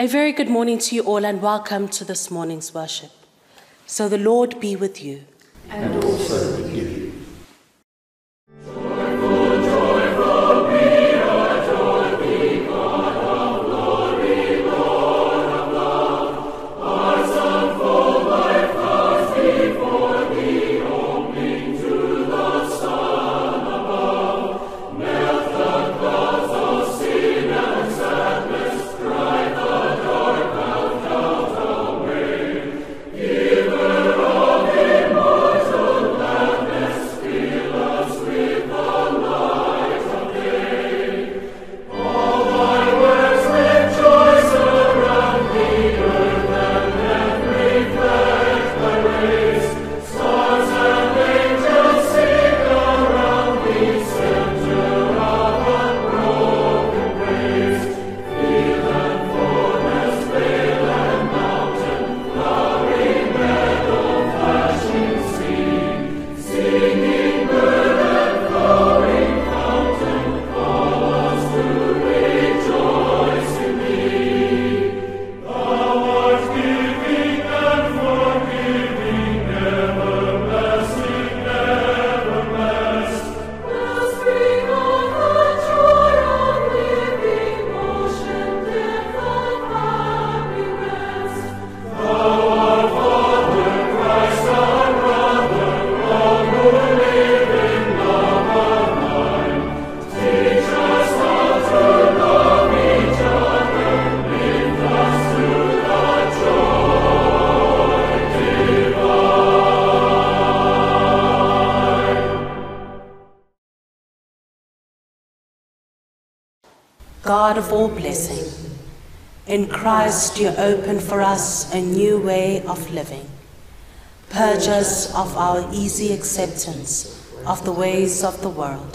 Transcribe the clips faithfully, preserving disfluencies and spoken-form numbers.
A very good morning to you all and welcome to this morning's worship. So the Lord be with you. And also with you. God of all blessing, in Christ you open for us a new way of living. Purge us of our easy acceptance of the ways of the world,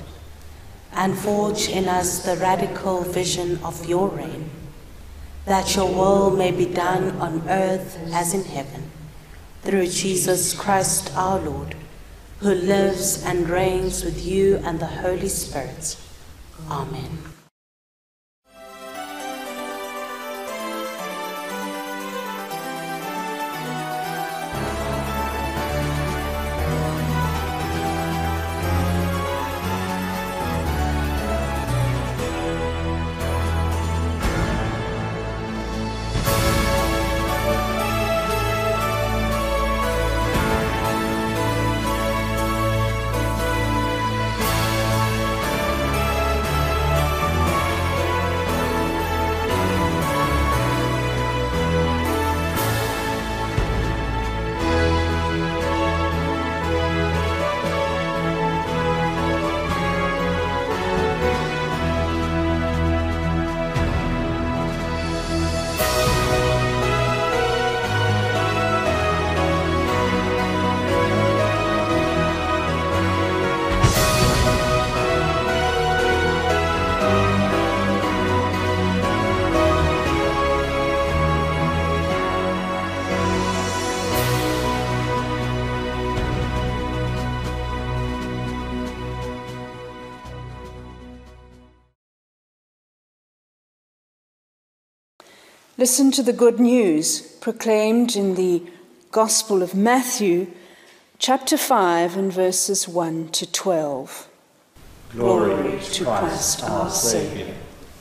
and forge in us the radical vision of your reign, that your will may be done on earth as in heaven, through Jesus Christ our Lord, who lives and reigns with you and the Holy Spirit. Amen. Listen to the good news proclaimed in the Gospel of Matthew, chapter five and verses one to twelve. Glory, Glory to Christ, Christ our Saviour.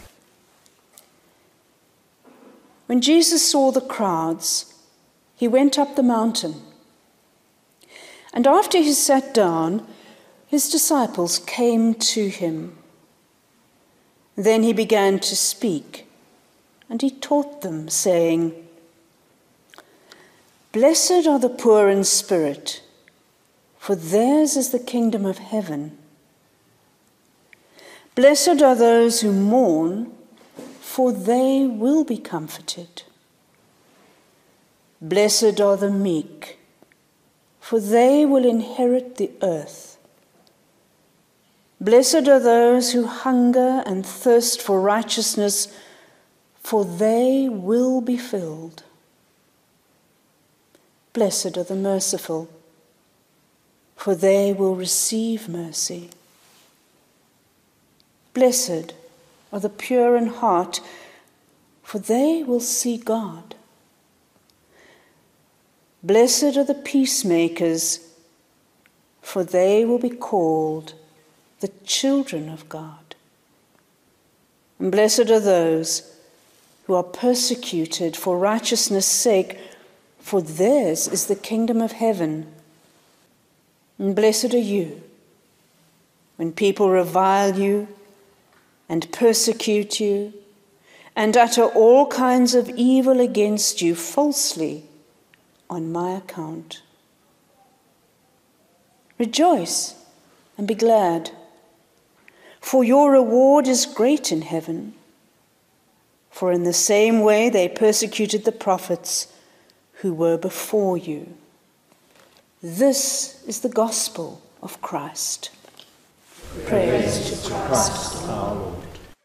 When Jesus saw the crowds, he went up the mountain. And after he sat down, his disciples came to him. Then he began to speak. And he taught them, saying, "Blessed are the poor in spirit, for theirs is the kingdom of heaven. Blessed are those who mourn, for they will be comforted. Blessed are the meek, for they will inherit the earth. Blessed are those who hunger and thirst for righteousness, for they will be filled. Blessed are the merciful, for they will receive mercy. Blessed are the pure in heart, for they will see God. Blessed are the peacemakers, for they will be called the children of God. And blessed are those who are persecuted for righteousness' sake, for theirs is the kingdom of heaven. And blessed are you when people revile you and persecute you and utter all kinds of evil against you falsely on my account. Rejoice and be glad, for your reward is great in heaven. For in the same way they persecuted the prophets who were before you. This is the gospel of Christ. Praise, Praise to Christ, Christ our Lord.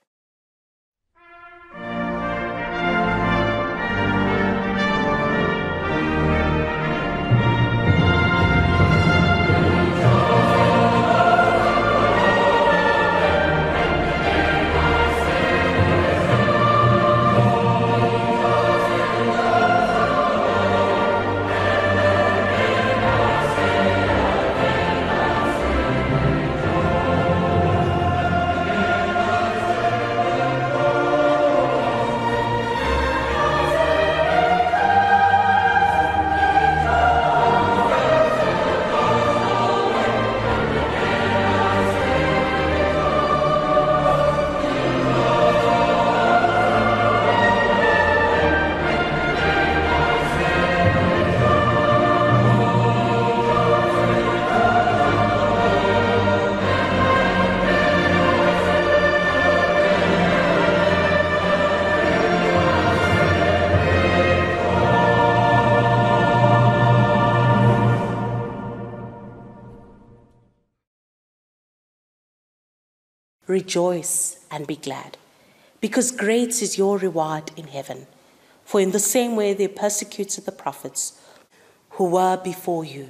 Rejoice and be glad, because great is your reward in heaven. For in the same way they persecuted the prophets who were before you.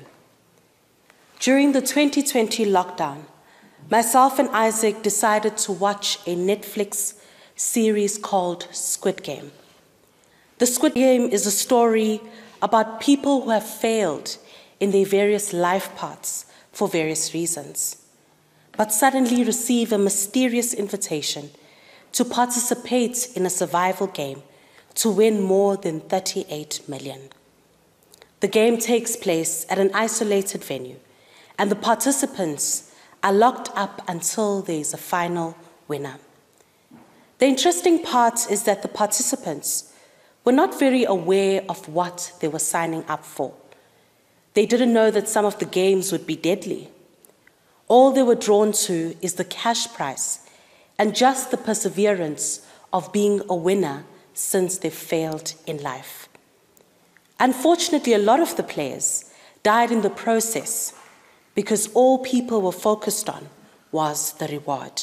During the twenty twenty lockdown, myself and Isaac decided to watch a Netflix series called Squid Game. The Squid Game is a story about people who have failed in their various life paths for various reasons, but suddenly receive a mysterious invitation to participate in a survival game to win more than thirty-eight million. The game takes place at an isolated venue, and the participants are locked up until there is a final winner. The interesting part is that the participants were not very aware of what they were signing up for. They didn't know that some of the games would be deadly. All they were drawn to is the cash prize and just the perseverance of being a winner since they failed in life. Unfortunately, a lot of the players died in the process because all people were focused on was the reward.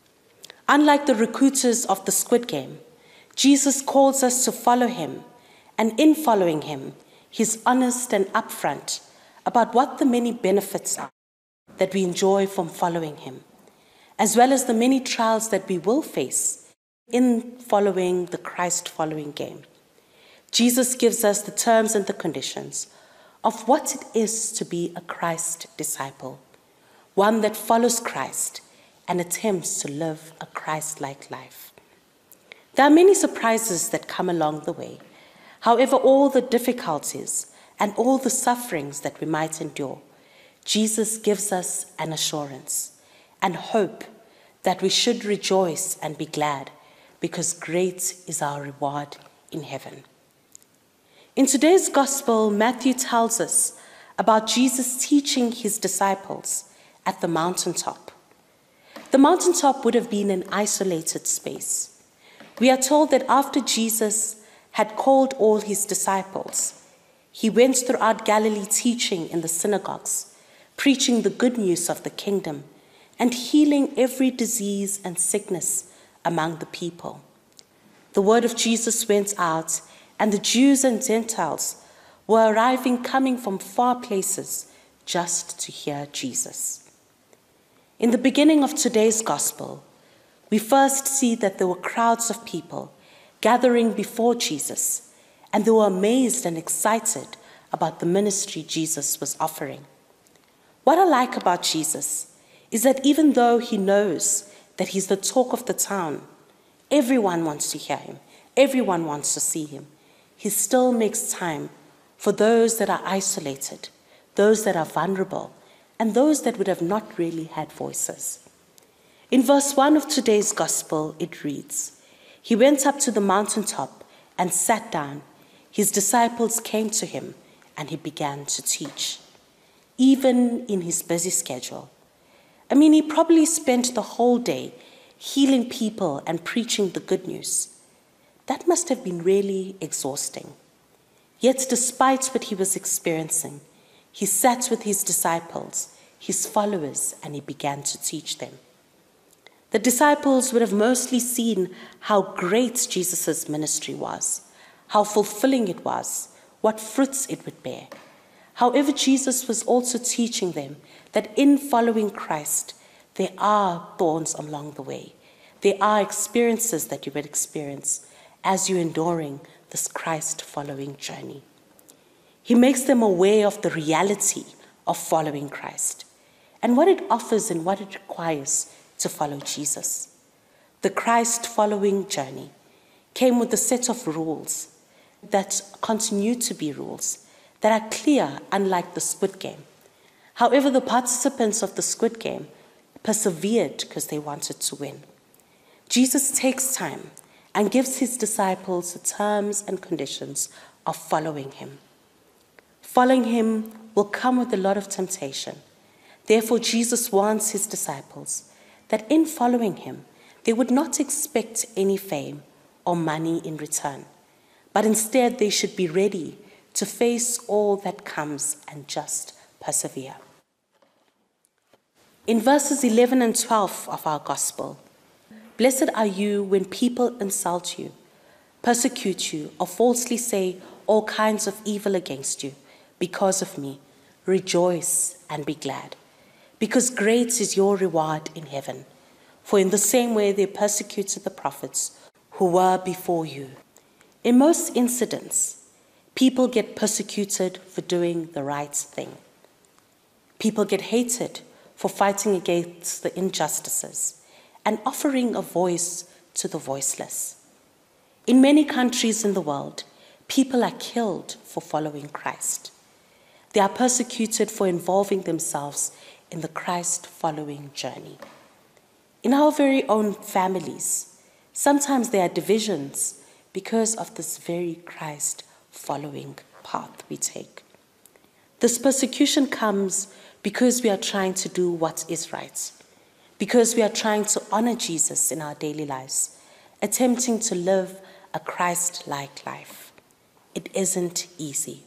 Unlike the recruiters of the Squid Game, Jesus calls us to follow him, and in following him, he's honest and upfront about what the many benefits are that we enjoy from following him, as well as the many trials that we will face in following the Christ-following game. Jesus gives us the terms and the conditions of what it is to be a Christ disciple, one that follows Christ and attempts to live a Christ-like life. There are many surprises that come along the way. However, all the difficulties and all the sufferings that we might endure, Jesus gives us an assurance and hope that we should rejoice and be glad, because great is our reward in heaven. In today's gospel, Matthew tells us about Jesus teaching his disciples at the mountaintop. The mountaintop would have been an isolated space. We are told that after Jesus had called all his disciples, he went throughout Galilee teaching in the synagogues, preaching the good news of the kingdom, and healing every disease and sickness among the people. The word of Jesus went out, and the Jews and Gentiles were arriving, coming from far places just to hear Jesus. In the beginning of today's gospel, we first see that there were crowds of people gathering before Jesus, and they were amazed and excited about the ministry Jesus was offering. What I like about Jesus is that even though he knows that he's the talk of the town, everyone wants to hear him, everyone wants to see him, he still makes time for those that are isolated, those that are vulnerable, and those that would have not really had voices. In verse one of today's gospel, it reads, "He went up to the mountaintop and sat down. His disciples came to him, and he began to teach." Even in his busy schedule. I mean, he probably spent the whole day healing people and preaching the good news. That must have been really exhausting. Yet, despite what he was experiencing, he sat with his disciples, his followers, and he began to teach them. The disciples would have mostly seen how great Jesus' ministry was, how fulfilling it was, what fruits it would bear. However, Jesus was also teaching them that in following Christ, there are thorns along the way. There are experiences that you would experience as you're enduring this Christ-following journey. He makes them aware of the reality of following Christ and what it offers and what it requires to follow Jesus. The Christ-following journey came with a set of rules that continue to be rules that are clear, unlike the Squid Game. However, the participants of the Squid Game persevered because they wanted to win. Jesus takes time and gives his disciples the terms and conditions of following him. Following him will come with a lot of temptation. Therefore, Jesus warns his disciples that in following him, they would not expect any fame or money in return, but instead they should be ready to face all that comes and just persevere. In verses eleven and twelve of our gospel, "Blessed are you when people insult you, persecute you, or falsely say all kinds of evil against you because of me. Rejoice and be glad, because great is your reward in heaven. For in the same way they persecuted the prophets who were before you." In most incidents, people get persecuted for doing the right thing. People get hated for fighting against the injustices and offering a voice to the voiceless. In many countries in the world, people are killed for following Christ. They are persecuted for involving themselves in the Christ-following journey. In our very own families, sometimes there are divisions because of this very Christ-following path we take. This persecution comes because we are trying to do what is right, because we are trying to honor Jesus in our daily lives, attempting to live a Christ-like life. It isn't easy.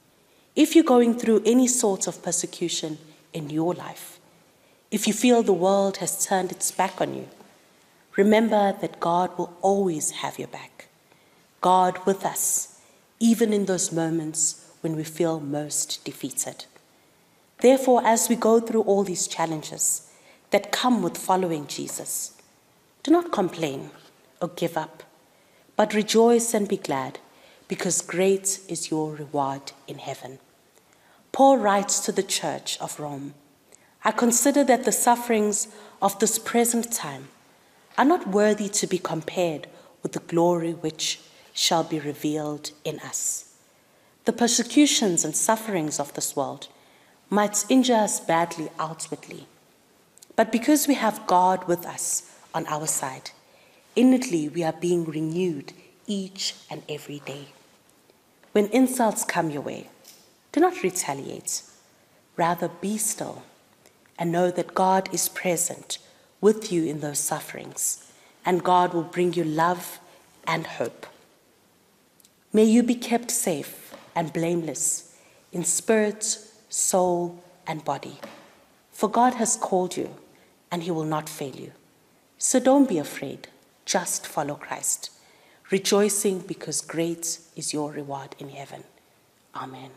If you're going through any sort of persecution in your life, if you feel the world has turned its back on you, remember that God will always have your back. God with us, even in those moments when we feel most defeated. Therefore, as we go through all these challenges that come with following Jesus, do not complain or give up, but rejoice and be glad, because great is your reward in heaven. Paul writes to the church of Rome, "I consider that the sufferings of this present time are not worthy to be compared with the glory which shall be revealed in us. The persecutions and sufferings of this world might injure us badly outwardly, but because we have God with us on our side, inwardly we are being renewed each and every day. When insults come your way, do not retaliate. Rather, be still and know that God is present with you in those sufferings, and God will bring you love and hope. May you be kept safe and blameless in spirit, soul, and body, for God has called you and he will not fail you. So don't be afraid, just follow Christ, rejoicing because great is your reward in heaven. Amen.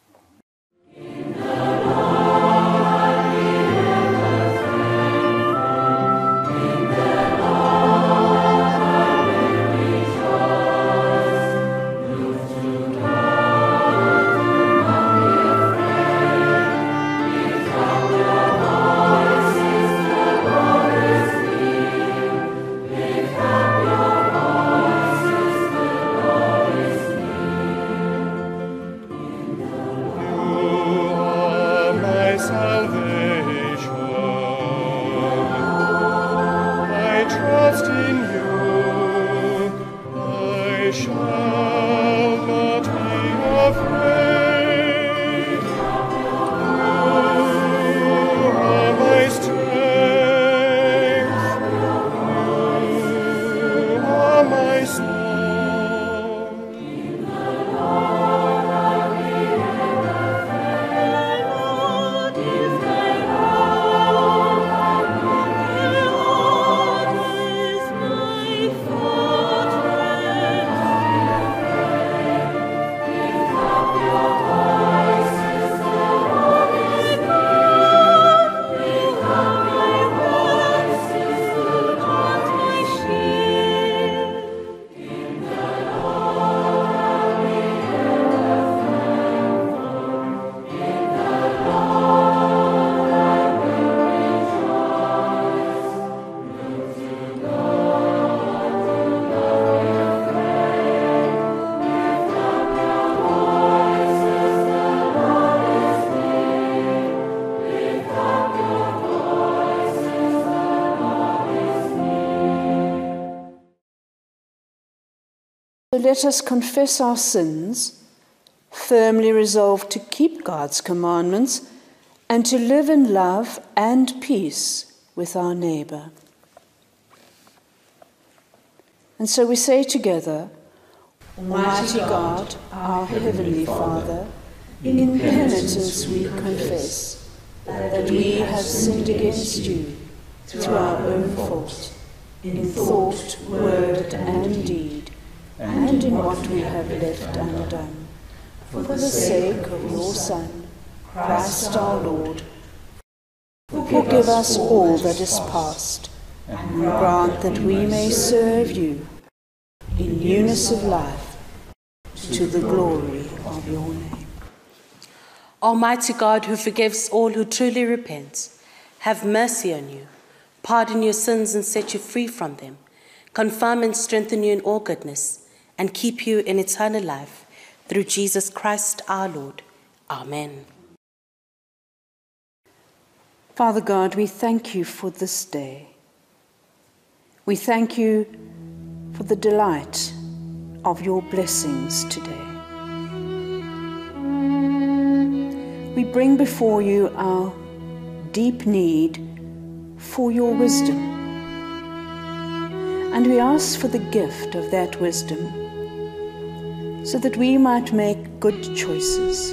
In the Lord we ever thankful. In the Lord I will rejoice. let us confess our sins, firmly resolved to keep God's commandments and to live in love and peace with our neighbour. And so we say together, Almighty God, our Heavenly Father, in penitence we confess that we have sinned against you through our own fault, in thought, word, and deed, and in what we have left undone. For the sake of your Son, Christ our Lord, forgive us all that is past, and grant that we may serve you in newness of life, to the glory of your name. Almighty God, who forgives all who truly repent, have mercy on you, pardon your sins and set you free from them, confirm and strengthen you in all goodness, and keep you in eternal life, through Jesus Christ our Lord. Amen. Father God, we thank you for this day. We thank you for the delight of your blessings today. We bring before you our deep need for your wisdom, and we ask for the gift of that wisdom so that we might make good choices,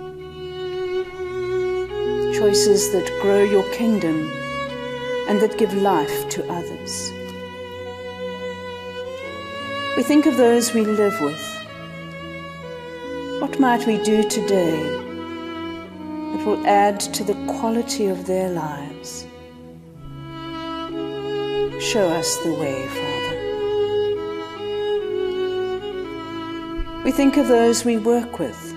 choices that grow your kingdom and that give life to others. We think of those we live with. What might we do today that will add to the quality of their lives? Show us the way, Father. We think of those we work with.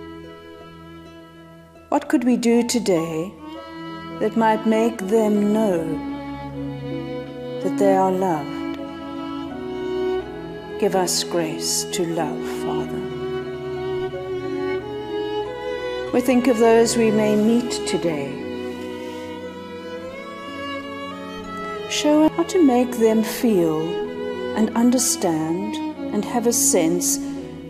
What could we do today that might make them know that they are loved? Give us grace to love, Father. We think of those we may meet today. Show us how to make them feel and understand and have a sense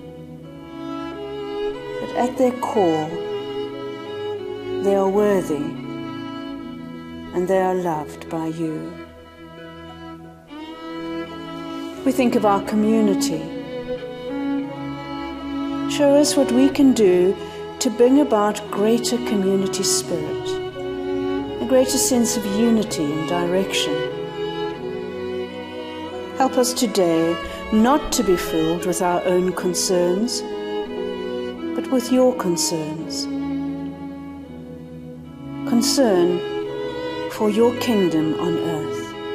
that at their core they are worthy and they are loved by you. We think of our community. Show us what we can do to bring about greater community spirit, a greater sense of unity and direction. Help us today not to be filled with our own concerns, but with your concerns. Concern for your kingdom on earth.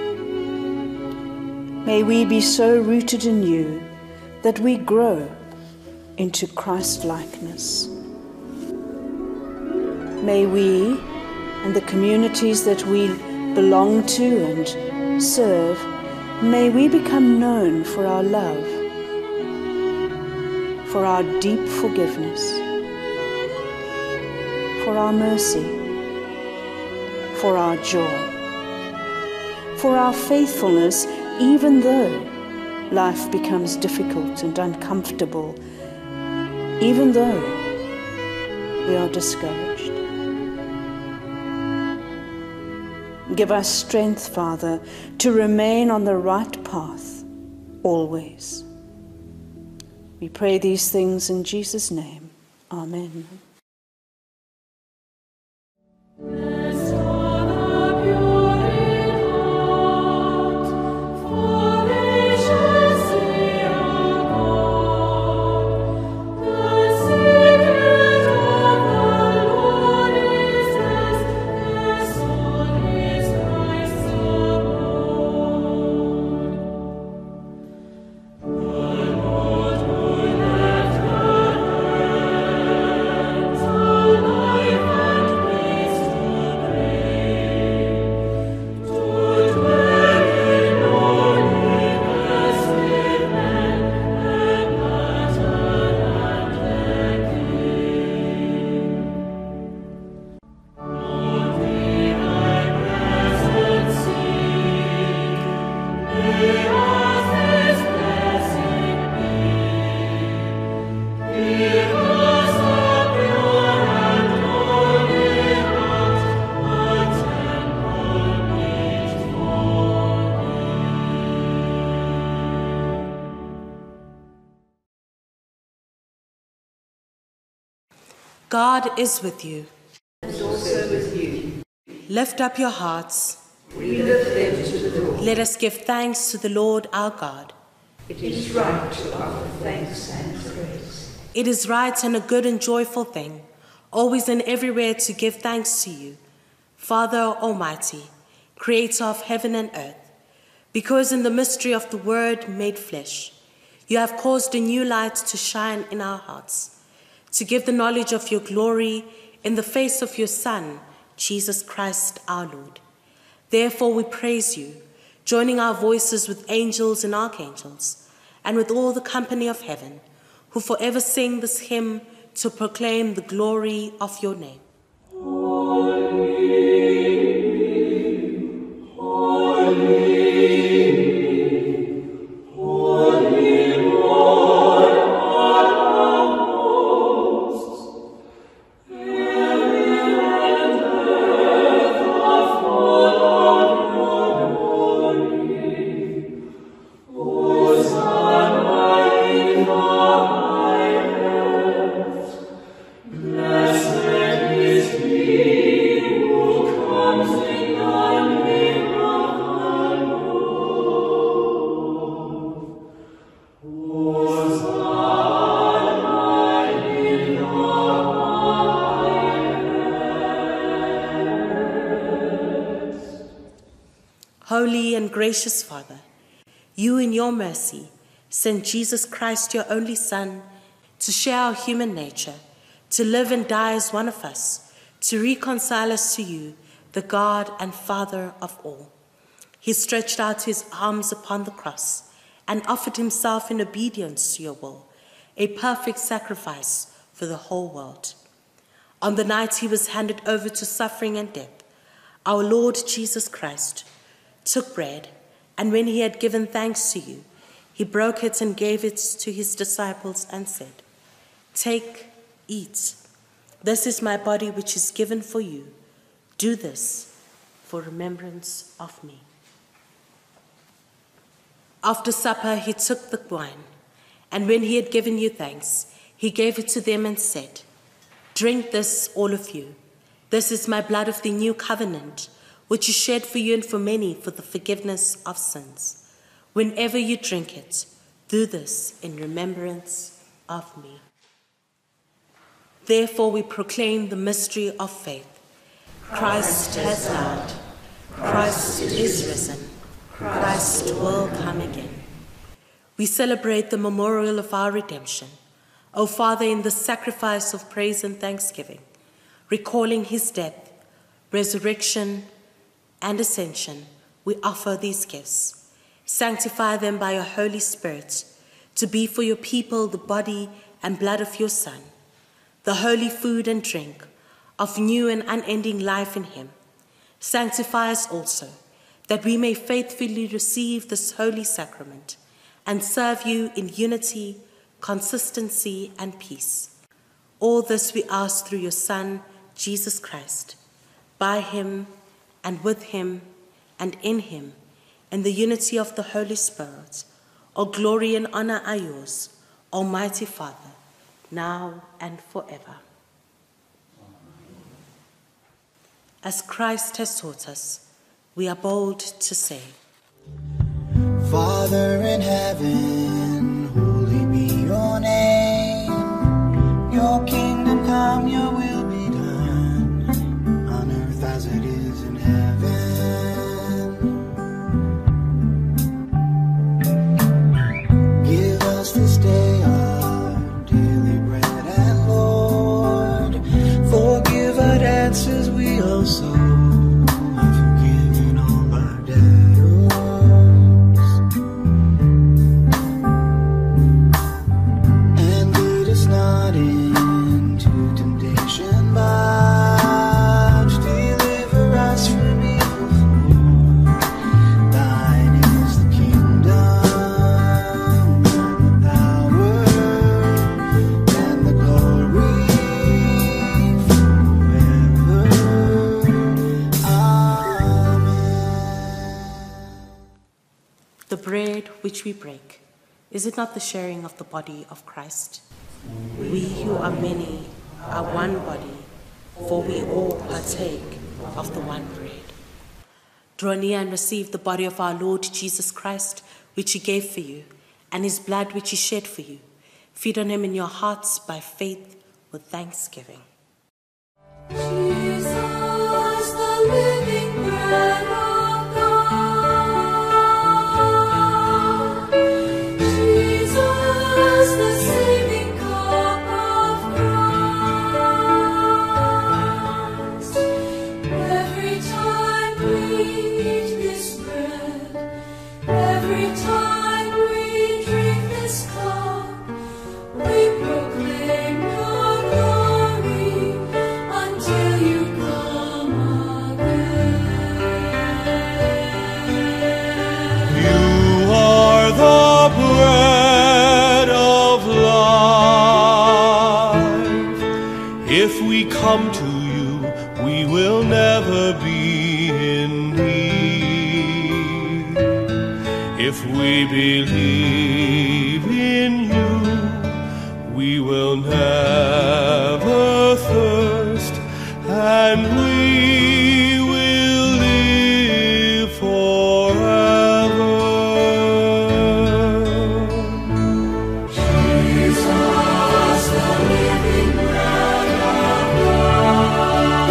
May we be so rooted in you that we grow into Christ-likeness. May we and the communities that we belong to and serve, may we become known for our love, for our deep forgiveness, for our mercy, for our joy, for our faithfulness, even though life becomes difficult and uncomfortable, even though we are discouraged. Give us strength, Father, to remain on the right path always. We pray these things in Jesus' name. Amen. God is with you. And also with you. Lift up your hearts. We lift them to the Lord. Let us give thanks to the Lord our God. It is right to offer thanks and praise. It is right and a good and joyful thing, always and everywhere to give thanks to you, Father Almighty, Creator of heaven and earth, because in the mystery of the Word made flesh, you have caused a new light to shine in our hearts, to give the knowledge of your glory in the face of your Son, Jesus Christ our Lord. Therefore we praise you, joining our voices with angels and archangels, and with all the company of heaven, who forever sing this hymn to proclaim the glory of your name. Holy, holy, holy Lord God of hosts, heaven and earth are full of your glory. Hosanna in the highest. Blessed is he who comes in the name of the Lord. Hosanna in the highest. Holy and gracious Father, you in your mercy sent Jesus Christ, your only Son, to share our human nature, to live and die as one of us, to reconcile us to you, the God and Father of all. He stretched out his arms upon the cross and offered himself in obedience to your will, a perfect sacrifice for the whole world. On the night he was handed over to suffering and death, our Lord Jesus Christ took bread, and when he had given thanks to you, he broke it and gave it to his disciples and said, "Take, eat. This is my body which is given for you. Do this for remembrance of me." After supper, he took the wine, and when he had given you thanks, he gave it to them and said, "Drink this, all of you. This is my blood of the new covenant, which is shed for you and for many for the forgiveness of sins. Whenever you drink it, do this in remembrance of me." Therefore we proclaim the mystery of faith. Christ has died. Christ is risen. Christ will come again. We celebrate the memorial of our redemption. O Father, in the sacrifice of praise and thanksgiving, recalling his death, resurrection, and ascension, we offer these gifts. Sanctify them by your Holy Spirit, to be for your people the body and blood of your Son, the holy food and drink of new and unending life in him. Sanctify us also, that we may faithfully receive this holy sacrament and serve you in unity, consistency, and peace. All this we ask through your Son, Jesus Christ, by him and with him and in him, in the unity of the Holy Spirit. All glory and honor are yours, Almighty Father, now and forever. As Christ has taught us, we are bold to say, Father in heaven, holy be your name. Your kingdom come, your will be done, on earth as it is in heaven. Give us this day our daily bread, and Lord, forgive our debts as we also have forgiven all our debtors. And lead us not into temptation, but deliver us from evil. For thine is the kingdom, and the power, and the glory forever. Amen. the bread which we break, is it not the sharing of the body of Christ? We who are many are one body, for we all partake of the one bread. Draw near and receive the body of our Lord Jesus Christ, which he gave for you, and his blood which he shed for you. Feed on him in your hearts by faith with thanksgiving. Jesus, the living bread of God. Jesus, the saving cup of Christ. Every time we eat this bread, every time we drink this cup, we proclaim your glory until you come again. You are the bread of life. If we come to you, we will never be in need. If we believe in you, we will never thirst, and we will live forever. Jesus, the living bread of God.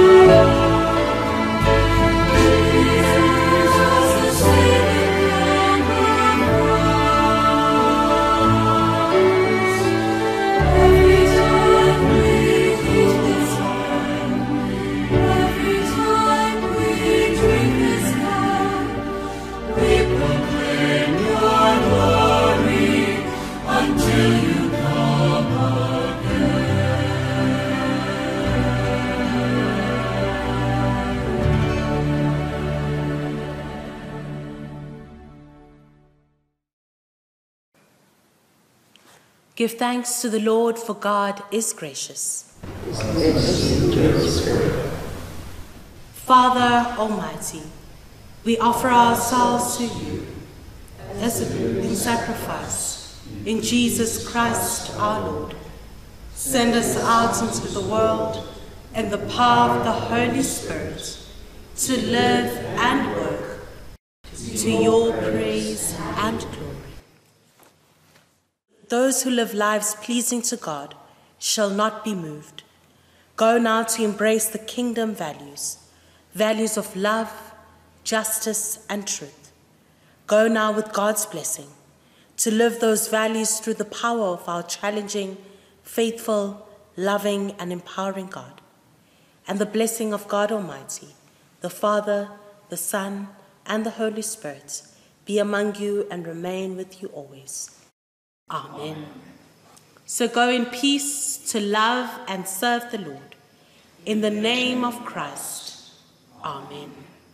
Jesus, the saving cup of Christ. Every time we eat this bread, every time we drink this cup, we proclaim your glory until you come Give thanks to the Lord, for God is gracious. Father Almighty, we offer ourselves to you as a living sacrifice in Jesus Christ our Lord. Send us out into the world in the power of the Holy Spirit to live and work to your praise and glory. Those who live lives pleasing to God shall not be moved. Go now to embrace the kingdom values, values of love, justice, and truth. Go now with God's blessing to live those values through the power of our challenging, faithful, loving, and empowering God. And the blessing of God Almighty, the Father, the Son, and the Holy Spirit be among you and remain with you always. Amen. So go in peace to love and serve the Lord. In the name of Christ. Amen.